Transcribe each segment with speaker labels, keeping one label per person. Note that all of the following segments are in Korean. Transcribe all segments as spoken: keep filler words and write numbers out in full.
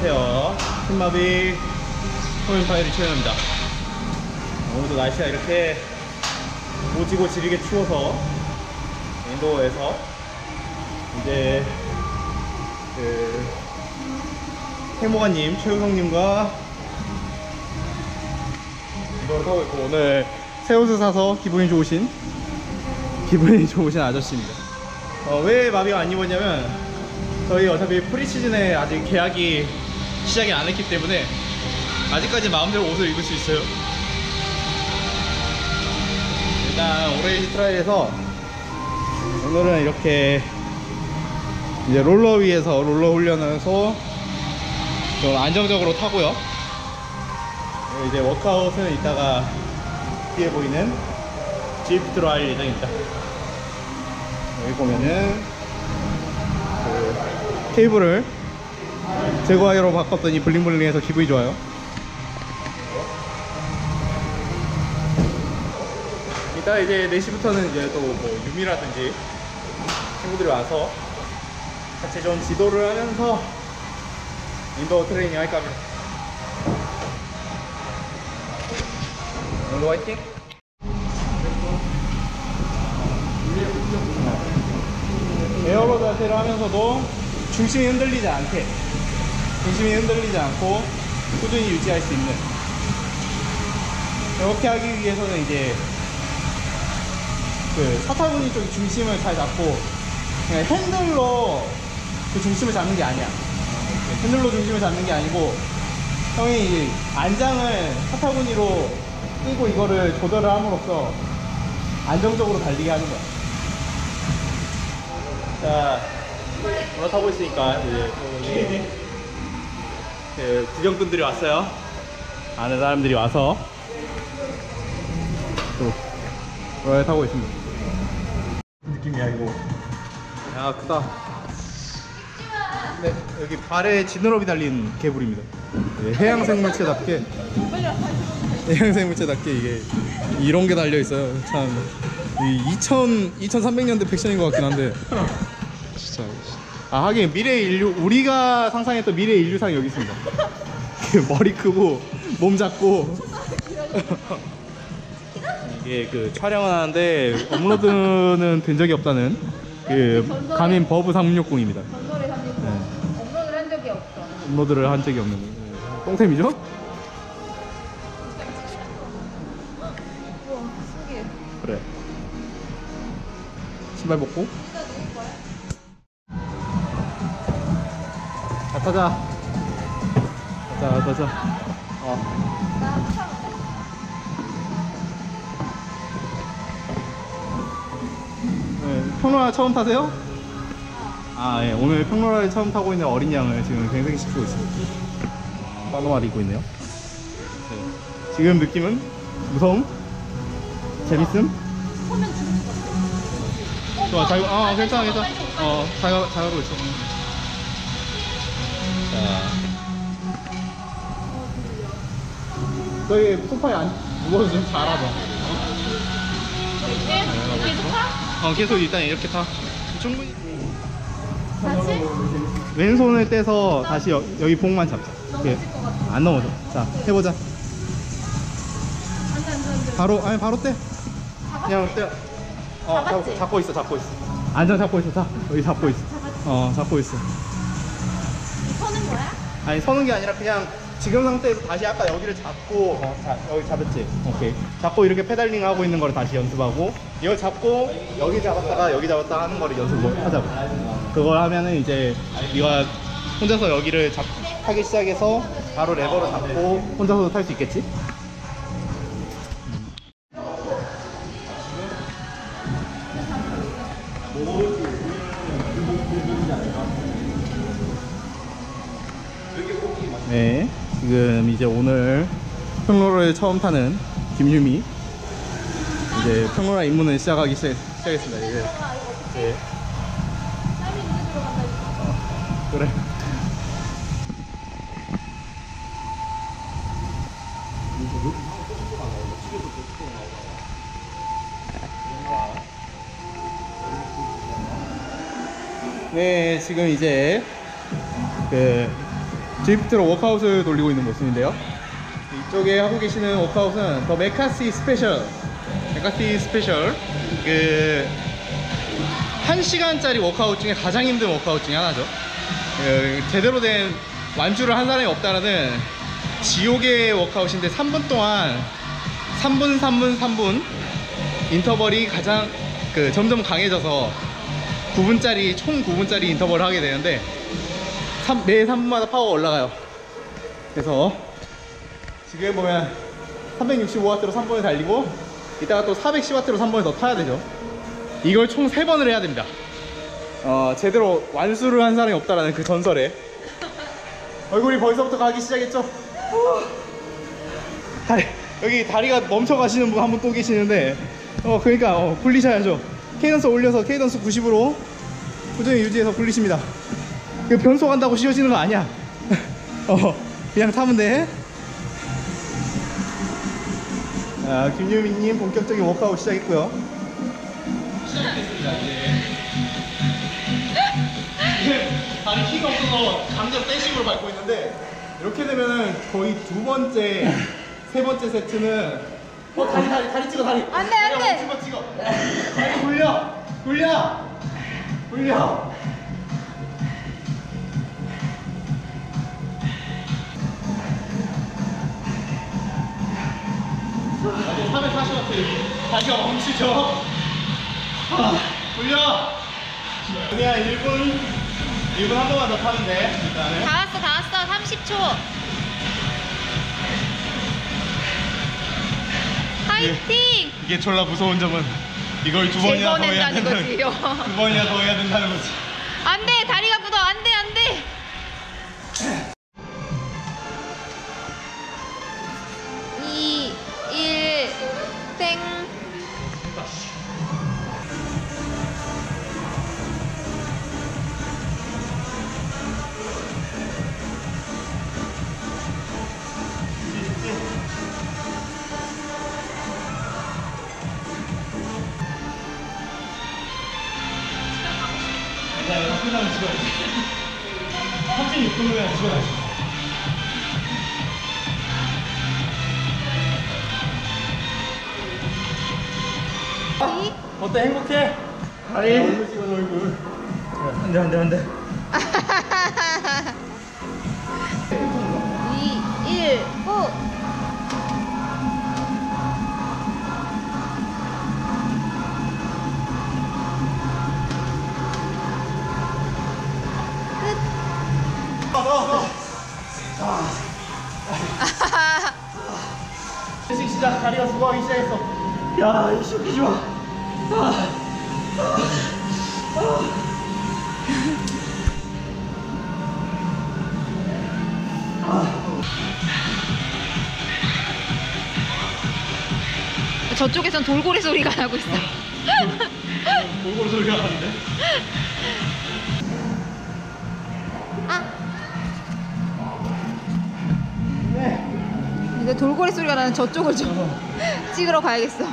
Speaker 1: 안녕하세요. 팀마비 토요일파이리 최현입니다. 오늘도 날씨가 이렇게 오지고 지리게 추워서 인도에서 이제 그 해모가님, 최우성님과 이걸 타고 있고, 오늘 새 옷을 사서 기분이 좋으신 기분이 좋으신 아저씨입니다. 어, 왜 마비가 안 입었냐면 저희 어차피 프리시즌에 아직 계약이 시작이 안 했기 때문에 아직까지 마음대로 옷을 입을 수 있어요. 일단 오레이지 트라이에서 오늘은 이렇게 이제 롤러 위에서 롤러 훈련해서 좀 안정적으로 타고요. 이제 워크아웃은 이따가 뒤에 보이는 지프트로 할 예정입니다. 여기 보면은 그 케이블을 제거하기로 바꿨더니 블링블링해서 기분이 좋아요. 이따 이제 네 시부터는 이제 또 뭐 유미라든지 친구들이 와서 같이 좀 지도를 하면서 인도어 트레이닝 할까 합니다. 오늘도 화이팅! 에어로 자세를 하면서도 중심이 흔들리지 않게, 중심이 흔들리지 않고 꾸준히 유지할 수 있는, 이렇게 하기 위해서는 이제 그 사타구니 쪽 중심을 잘 잡고 그냥 핸들로 그 중심을 잡는 게 아니야. 핸들로 중심을 잡는 게 아니고 형이 안장을 사타구니로 끼고 이거를 조절을 함으로써 안정적으로 달리게 하는 거야. 자, 올라타고 있으니까 이제 또 그 구경꾼들이 왔어요. 아는 사람들이 와서 또 올라타고 있습니다. 느낌이야 이거. 야, 크다. 네, 여기 발에 지느러미 달린 개불입니다. 네, 해양생물체답게 해양생물체답게 이게 이런 게 달려 있어요. 참 이천 이천삼백 년대 팩션인 것 같긴 한데 진짜. 아, 하긴 미래 인류, 우리가 상상했던 미래 인류상이 여기 있습니다. 머리 크고 몸 작고 이게 그 촬영을 하는데 업로드는 된 적이 없다는 그 가민 버브 삼육공입니다.
Speaker 2: 전설의 삼육공. 네. 업로드를 한 적이 없어.
Speaker 1: 업로드를 한 적이 없는 똥템이죠?
Speaker 2: 우와, 신기해.
Speaker 1: 그래. 신발 벗고. 자, 타자. 타자, 타자. 어.
Speaker 2: 나 참.
Speaker 1: 네, 평로라 처음 타세요? 아, 예. 오늘 평로라를 처음 타고 있는 어린 양을 지금 갱생시키고 있습니다. 빠노마를 입고 있네요. 네. 지금 느낌은 무서움? 재밌음?
Speaker 2: 서면 죽을 것 같아.
Speaker 1: 좋아, 잘, 어, 괜찮아, 괜찮아. 어, 잘, 잘 가고 있어. 자. 저기 소파에 안, 누워서 좀 잘하자.
Speaker 2: 이렇게? 계속 타?
Speaker 1: 어, 계속 일단 이렇게 타. 충분히.
Speaker 2: 다시?
Speaker 1: 왼손을 떼서 다시 여, 여기 봉만 잡자.
Speaker 2: 넘어질 것 같아.
Speaker 1: 안 넘어져. 자, 해보자.
Speaker 2: 안 돼, 안 돼, 안 돼.
Speaker 1: 바로, 아니, 바로 떼.
Speaker 2: 잡았어?
Speaker 1: 그냥 떼. 어,
Speaker 2: 잡았지?
Speaker 1: 잡, 잡고 있어, 잡고 있어. 안전 잡고 있어. 자, 여기 잡고 있어.
Speaker 2: 잡았지?
Speaker 1: 어, 잡고 있어.
Speaker 2: 서는 거야?
Speaker 1: 아니, 서는 게 아니라 그냥 지금 상태에서 다시 아까 여기를 잡고, 어, 자, 여기 잡았지? 오케이. 잡고 이렇게 페달링 하고 있는 거를 다시 연습하고, 이거 잡고 여기 잡았다가 여기 잡았다가 하는 거를 연습을 하자고. 그걸 하면은 이제 네가 혼자서 여기를 잡, 타기 시작해서 바로 레버를 잡고 혼자서도 탈 수 있겠지? 네, 지금 이제 오늘 평로라를 처음 타는 김유미, 이제 평로라 입문을 시작하기 시작, 시작했습니다. 이제. 네.
Speaker 2: 땀이 눈에 들어간다.
Speaker 1: 어, 그래. 네, 지금 이제 그 드리프트로 워크아웃을 돌리고 있는 모습인데요. 이쪽에 하고 계시는 워크아웃은 더 메카시 스페셜. 메카시 스페셜. 그 한 시간짜리 워크아웃 중에 가장 힘든 워크아웃 중에 하나죠. 그 제대로 된 완주를 한 사람이 없다라는 지옥의 워크아웃인데 삼 분 동안 삼 분 삼 분 삼 분 인터벌이 가장 그 점점 강해져서 구 분짜리 총 구 분짜리 인터벌을 하게 되는데 삼, 매 삼 분마다 파워가 올라가요. 그래서 지금 보면 삼백육십오 와트로 삼 번을 달리고 이따가 또 사백십 와트로 삼 번을 더 타야 되죠. 이걸 총 세 번을 해야 됩니다. 어, 제대로 완수를 한 사람이 없다라는 그 전설에 얼굴이 벌써부터 가기 시작했죠. 다리, 여기 다리가 멈춰 가시는 분 한 분 또 계시는데 어 그러니까 어, 굴리셔야죠. 케이던스 올려서 케이던스 구십으로 꾸준히 유지해서 굴리십니다. 그 변속 한다고 쉬워지는 거 아니야. 어 그냥 타면 돼. 아, 김유민님 본격적인 워크아웃 시작했고요. 시작했습니다 이제. 다리 힘이 없어서 감정 떼식으로 밟고 있는데 이렇게 되면은 거의 두 번째, 세 번째 세트는 어 다리 다리 다리 찍어 다리.
Speaker 2: 안 돼, 안 돼.
Speaker 1: 찍어 찍어. 다리 굴려 굴려 굴려. 이제 사백사십 와트 다리가 멈추죠. 아, 굴려. 그냥 일 분 일 분 한 번만 더 타면 돼. 일단은
Speaker 2: 다 왔어, 다 왔어. 삼십 초. 파이팅!
Speaker 1: 이게 졸라 무서운 점은 이걸 두 번이나 더 해야
Speaker 2: 긁어낸다는
Speaker 1: 된다는
Speaker 2: 거지요.
Speaker 1: 두 번이나 더 해야 된다는 거지.
Speaker 2: 안 돼, 다리가 굳어. 안 돼, 안 돼. 이, 일, 땡.
Speaker 1: 자, 여섯 분 하면 집어야지. 삼십육 분 후에 집어야지.
Speaker 2: 이,
Speaker 1: 어때? 행복해? 다리 얼굴 찍어 얼굴. 안돼 안돼 안돼.
Speaker 2: 이, 일, 고!
Speaker 1: 다시 시작. 다리가 수고하기 시작했어. 야, 이 새끼 좋아. 아.
Speaker 2: 저쪽에선 돌고래 소리가 나고 있어.
Speaker 1: 골고루 소리가 나는데?
Speaker 2: 아. 이제 돌고래 소리가 나는 저쪽을 좀 찍으러 가야겠어.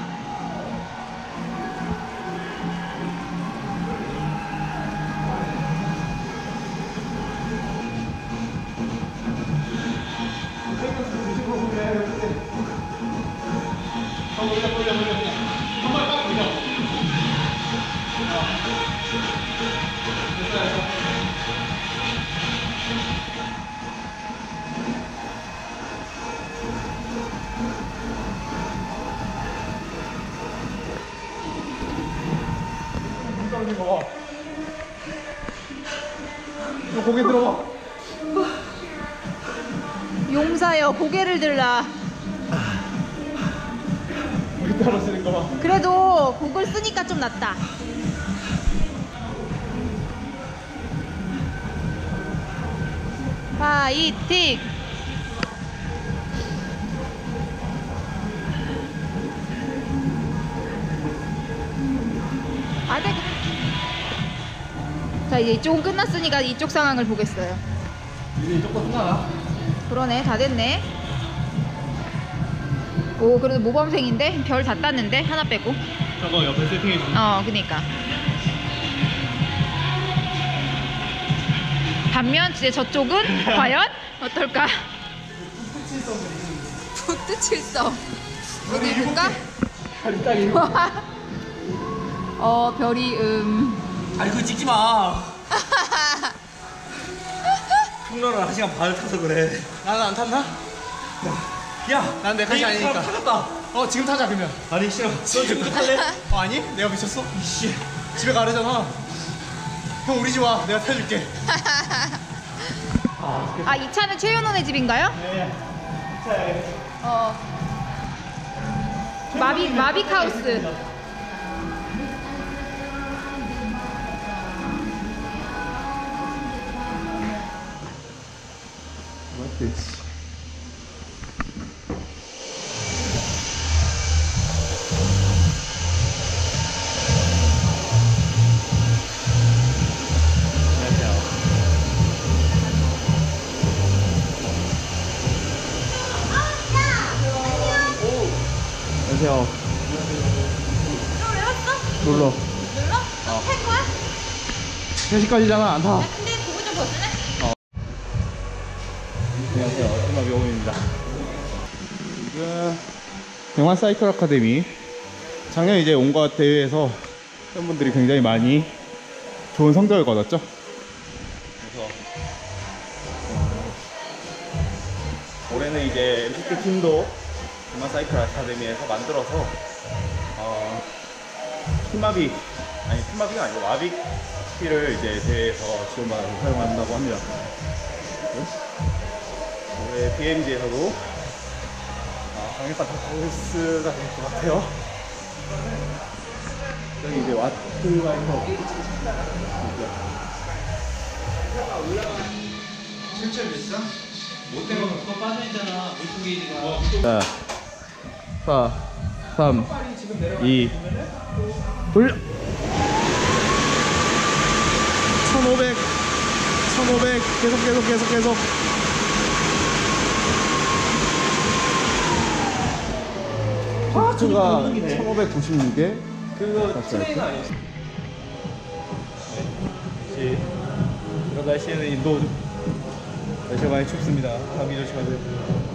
Speaker 1: 너 고개 들어봐.
Speaker 2: 용사여, 고개를 들라.
Speaker 1: 우리 떨어지는 거 봐.
Speaker 2: 그래도 곡을 쓰니까 좀 낫다. 파이팅! 아, 네. 자, 이제 이쪽은 끝났으니까 이쪽 상황을 보겠어요.
Speaker 1: 이제 이쪽도 끝나나?
Speaker 2: 그러네, 다 됐네. 오, 그래도 모범생인데? 별 다 땄는데? 하나 빼고.
Speaker 1: 저거 옆에 세팅해주는.
Speaker 2: 어, 그니까. 반면 이제 저쪽은 과연 어떨까? 북두칠성. 어디 볼까? 어 별이 음.
Speaker 3: 아니 그거 찍지 마. 풍로를 한 시간 반을 타서 그래.
Speaker 1: 나는 안 탔나?
Speaker 3: 야,
Speaker 1: 난 내 탓이 아니니까.
Speaker 3: 타겠다.
Speaker 1: 어 지금 타자 그러면.
Speaker 3: 아니 싫어. 너 지금 탈래?
Speaker 1: 어 아니? 내가 미쳤어? 이씨 집에 가려잖아. 형 우리 집 와. 내가 타줄게.
Speaker 2: 아 이 차는 최윤원의 집인가요?
Speaker 1: 네.
Speaker 2: 어. 마비 마비카우스.
Speaker 1: What this? 안녕하세요.
Speaker 2: 너 왜 왔어?
Speaker 1: 놀러.
Speaker 2: 놀러? 너 탈 거야?
Speaker 1: 세 시까지잖아. 안 타.
Speaker 2: 야 근데 그거 좀 벗을래?
Speaker 1: 안녕하세요. 테마 병원입니다. 지금 대만 사이클 아카데미 작년 이제 온갖 대회에서 팬분들이 굉장히 많이 좋은 성적을 거뒀죠. 그래서 어, 올해는 이제 엠피티 팀도 대만 사이클 아카데미에서 만들어서 어, 핀마비 아니 핀마비가 아니고 마비키를 이제 대회에서 지원받아서 사용한다고 합니다. 올해 비엠지에서도 아, 강력한 다크호스가 될 것 같아요. 여기 이제 와트바이커
Speaker 3: 실제 몇 장? 못된 거 그거 빠져있잖아. 물통 게이지가.
Speaker 1: 자, 사, 삼, 이, 돌려! 천오백, 천오백, 계속, 계속, 계속, 계속. 파트가 천오백구십육 개.
Speaker 3: 그거 트레이너 아니야?
Speaker 1: 이런 날씨에는 인도 날씨가 많이 춥습니다. 감기 조심하세요.